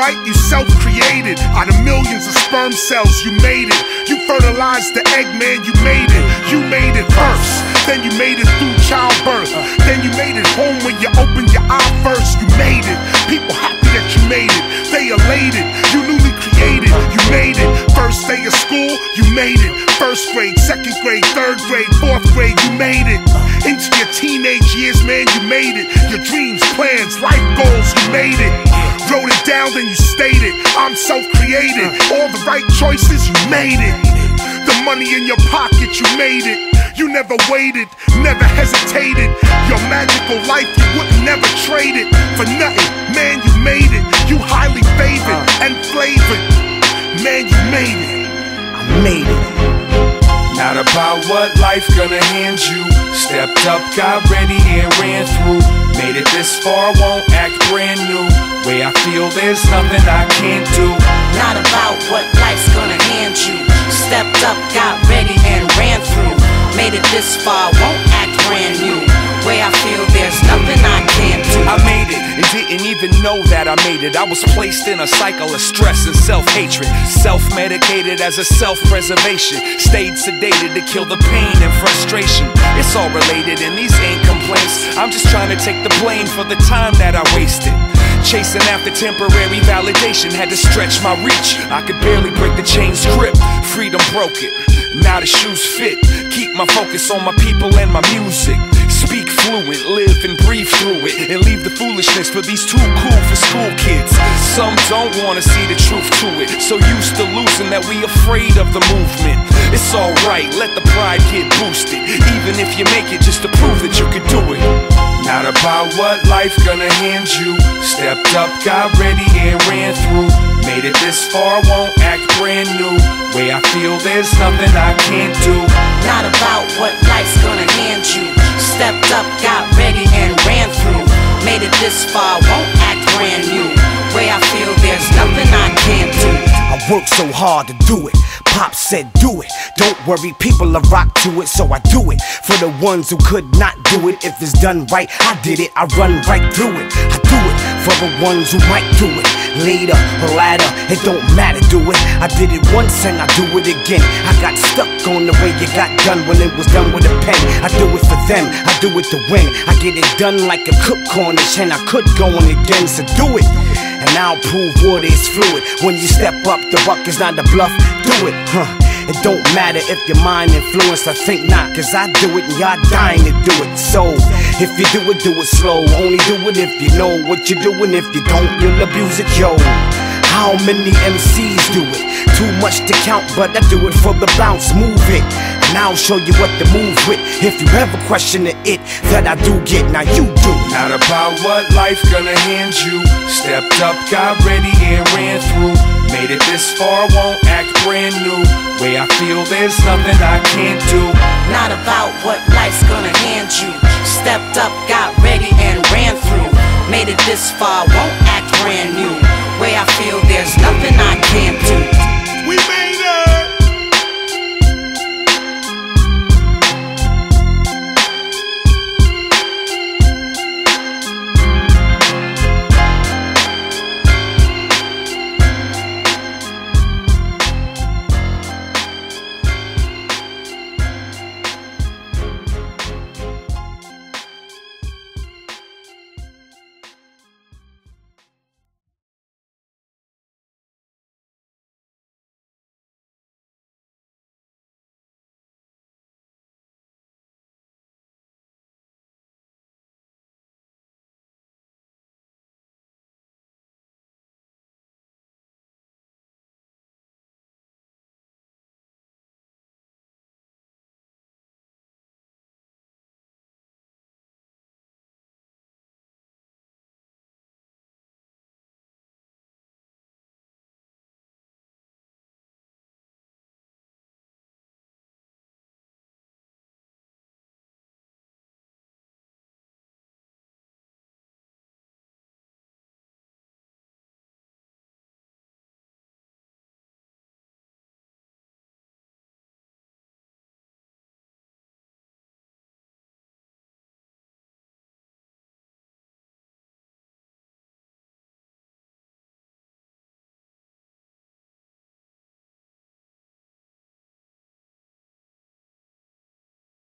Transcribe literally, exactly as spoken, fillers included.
right, you self-created. Out of millions of sperm cells, you made it. You fertilized the egg, man, you made it. You made it first, then you made it through childbirth. Then you made it home when you opened your eye first. You made it. People happy that you made it. They elated. You newly created. You made it. First day of school, you made it. First grade, second grade, third grade, fourth grade, you made it. Into your teenage years, man, you made it. Your dreams, plans, life goals, you made it. Wrote it down, then you stated, I'm self-created. All the right choices, you made it. The money in your pocket, you made it. You never waited, never hesitated. Your magical life, you would never trade it for nothing. Man, you made it. You highly favored and flavored. Man, you made it. I made it. Not about what life gonna hand you. Stepped up, got ready and ran through. Made it this far, won't act brand new. Way I feel, there's nothing I can't do. Not about what life's gonna hand you. Stepped up, got ready and ran through. Made it this far, won't act brand new. Way I feel, there's nothing I can't do. I made it and didn't even know that I made it. I was placed in a cycle of stress and self-hatred. Self-medicated as a self-preservation. Stayed sedated to kill the pain and frustration. It's all related and these ain't complaints. I'm just trying to take the blame for the time that I wasted. Chasing after temporary validation, had to stretch my reach. I could barely break the chain's grip. Freedom broke it, now the shoes fit. Keep my focus on my people and my music. Speak fluent, live and breathe through it. And leave the foolishness for these too cool for school kids. Some don't wanna see the truth to it. So used to losing that we afraid of the movement. It's alright, let the pride get boosted. Even if you make it just to prove that you could do it. Not about what life gonna hand you. Stepped up, got ready and ran through. Made it this far, won't act brand new. Way I feel, there's nothing I can't do. Not about what life's gonna hand you. Stepped up, got ready and ran through. Made it this far, won't act brand new. Way I feel, there's nothing I can't do. I worked so hard to do it. Pop said do it. Don't worry, people will rock to it, so I do it. For the ones who could not do it, if it's done right, I did it. I run right through it. I do it for the ones who might do it. Later or latter, it don't matter, do it. I did it once and I do it again. I got stuck on the way you got done when it was done with a pen. I do it for them, I do it to win. I get it done like a cook cornish and I could go on again, so do it. And I'll prove water is fluid. When you step up, the buck is not a bluff, do it, huh? It don't matter if your mind influenced, I think not. Cause I do it and y'all dying to do it. So, if you do it, do it slow. Only do it if you know what you're doing. If you don't, you'll abuse it, yo. How many M Cs do it? Too much to count, but I do it for the bounce. Move it, and I'll show you what to move with. If you ever question the it that I do get, now you do. Not about what life gonna hand you. Stepped up, got ready and ran through. Made it this far, won't act brand new. Way I feel, there's nothing I can't do. Not about what life's gonna hand you. Stepped up, got ready and ran through. Made it this far, won't act brand new. Way I feel, there's nothing I can't do.